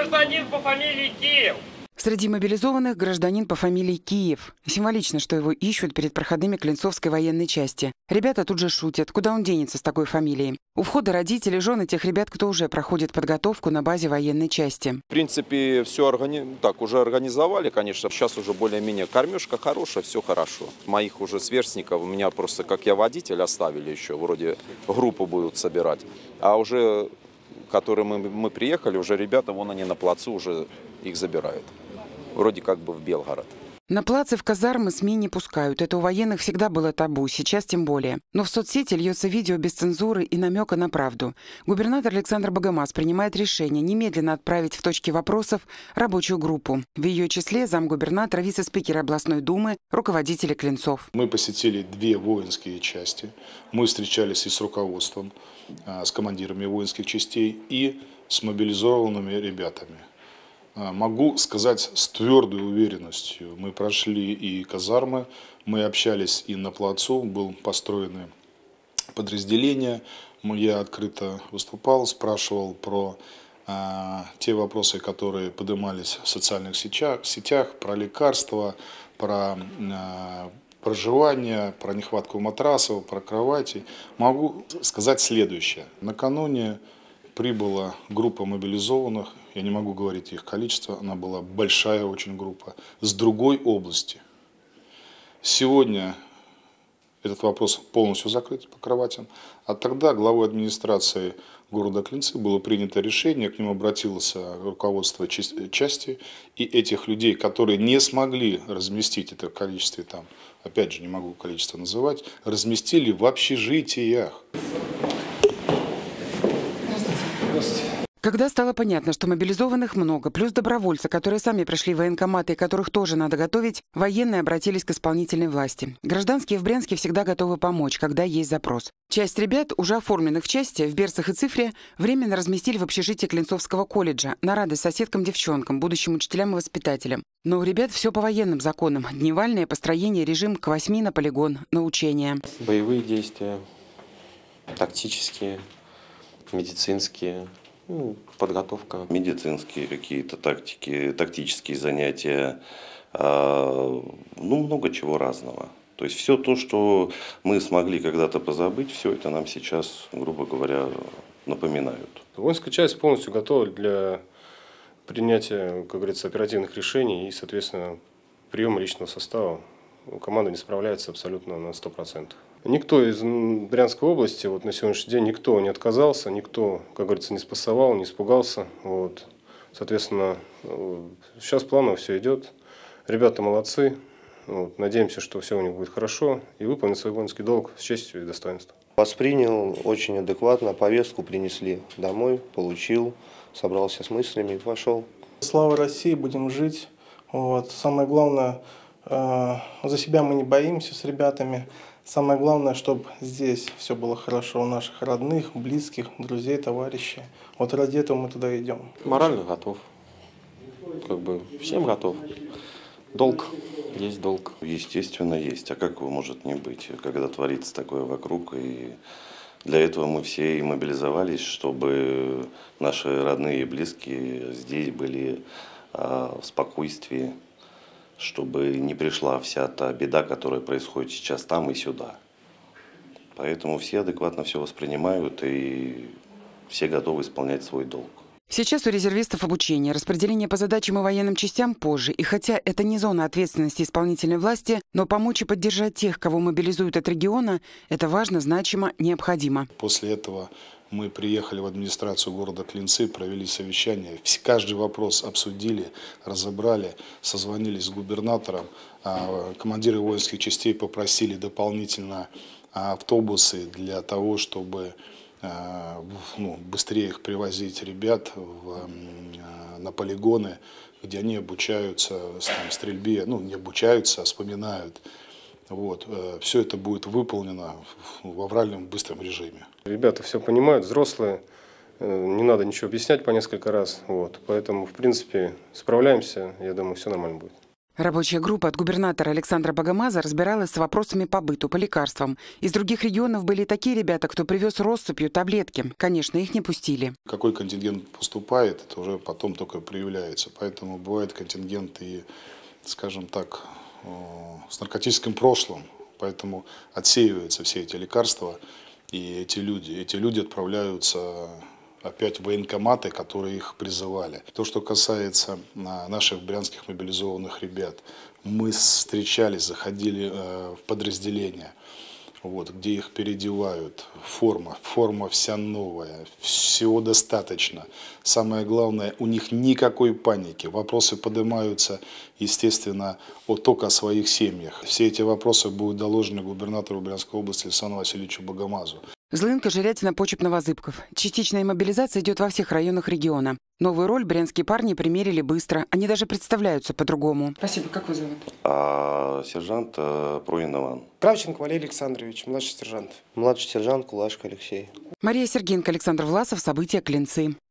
гражданин по фамилии Киев. Среди мобилизованных гражданин по фамилии Киев. Символично, что его ищут перед проходными Клинцовской военной части. Ребята тут же шутят, куда он денется с такой фамилией. У входа родители, жены тех ребят, кто уже проходит подготовку на базе военной части. В принципе, все уже организовали, конечно. Сейчас уже более-менее кормежка хорошая, все хорошо. Моих уже сверстников, у меня просто, как я водитель, оставили еще. Вроде группу будут собирать. А уже, которые мы приехали, уже ребята, вон они на плацу уже их забирают. Вроде как бы в Белгород. На плаце в казармы СМИ не пускают. Это у военных всегда было табу, сейчас тем более. Но в соцсети льется видео без цензуры и намека на правду. Губернатор Александр Богомаз принимает решение немедленно отправить в точки вопросов рабочую группу. В ее числе замгубернатора, вице-спикера областной думы, руководители Клинцов. Мы посетили 2 воинские части. Мы встречались и с руководством, с командирами воинских частей, и с мобилизованными ребятами. Могу сказать с твердой уверенностью, мы прошли и казармы, мы общались и на плацу, было построено подразделение, я открыто выступал, спрашивал про те вопросы, которые поднимались в социальных сетях, про лекарства, про проживание, про нехватку матрасов, про кровати. Могу сказать следующее. Накануне прибыла группа мобилизованных, я не могу говорить их количество, она была большая очень группа, с другой области. Сегодня этот вопрос полностью закрыт по кроватям, а тогда главой администрации города Клинцы было принято решение, к ним обратилось руководство части, и этих людей, которые не смогли разместить это в количестве, там, опять же не могу количество называть, разместили в общежитиях. Когда стало понятно, что мобилизованных много, плюс добровольцы, которые сами пришли в военкоматы и которых тоже надо готовить, военные обратились к исполнительной власти. Гражданские в Брянске всегда готовы помочь, когда есть запрос. Часть ребят, уже оформленных в части, в Берцах и Цифре, временно разместили в общежитии Клинцовского колледжа, на радость соседкам-девчонкам, будущим учителям и воспитателям. Но у ребят все по военным законам. Дневальное построение, режим к 8 на полигон, на учения. Боевые действия, тактические, медицинские. Подготовка. Медицинские какие-то тактические занятия, много чего разного. То есть все то, что мы смогли когда-то позабыть, все это нам сейчас, грубо говоря, напоминают. Воинская часть полностью готова для принятия, как говорится, оперативных решений и, соответственно, приема личного состава. Команда не справляется абсолютно на 100%. Никто из Брянской области на сегодняшний день никто не отказался, никто, как говорится, не спасовал, не испугался. Соответственно, сейчас планово все идет. Ребята молодцы. Надеемся, что все у них будет хорошо и выполнят свой воинский долг с честью и достоинством. Воспринял очень адекватно, повестку принесли домой, получил, собрался с мыслями и пошел. Слава России, будем жить. Самое главное, за себя мы не боимся с ребятами. Самое главное, чтобы здесь все было хорошо у наших родных, близких, друзей, товарищей. Ради этого мы туда идем. Морально готов. Всем готов. Долг. Есть долг. Естественно, есть. А как его может не быть, когда творится такое вокруг? И для этого мы все и мобилизовались, чтобы наши родные и близкие здесь были в спокойствии, чтобы не пришла вся та беда, которая происходит сейчас там и сюда. Поэтому все адекватно все воспринимают и все готовы исполнять свой долг. Сейчас у резервистов обучение, распределение по задачам и военным частям позже. И хотя это не зона ответственности исполнительной власти, но помочь и поддержать тех, кого мобилизуют от региона, это важно, значимо, необходимо. После этого мы приехали в администрацию города Клинцы, провели совещание, каждый вопрос обсудили, разобрали, созвонились с губернатором. Командиры воинских частей попросили дополнительно автобусы для того, чтобы быстрее их привозить ребят на полигоны, где они обучаются стрельбе, не обучаются, а вспоминают. Все это будет выполнено в авральном быстром режиме. Ребята все понимают, взрослые, не надо ничего объяснять по несколько раз. Поэтому, в принципе, справляемся, я думаю, все нормально будет. Рабочая группа от губернатора Александра Богомаза разбиралась с вопросами по быту, по лекарствам. Из других регионов были такие ребята, кто привез россыпью таблетки. Конечно, их не пустили. Какой контингент поступает, это уже потом только проявляется. Поэтому бывает контингент и, скажем так, с наркотическим прошлым. Поэтому отсеиваются все эти лекарства, и эти люди отправляются опять в военкоматы, которые их призывали. То, что касается наших брянских мобилизованных ребят, мы встречались, заходили в подразделения, где их переодевают. Форма вся новая, всего достаточно. Самое главное, у них никакой паники. Вопросы поднимаются, естественно, только о своих семьях. Все эти вопросы будут доложены губернатору Брянской области Александру Васильевичу Богомазу. Злынка, Жирятина, Почеп, Новозыбков. Частичная мобилизация идет во всех районах региона. Новую роль брянские парни примерили быстро. Они даже представляются по-другому. Спасибо. Как вас зовут? Сержант Пруин Иван. Кравченко Валерий Александрович, младший сержант. Младший сержант Кулашко Алексей. Мария Сергеенко, Александр Власов. События, Клинцы.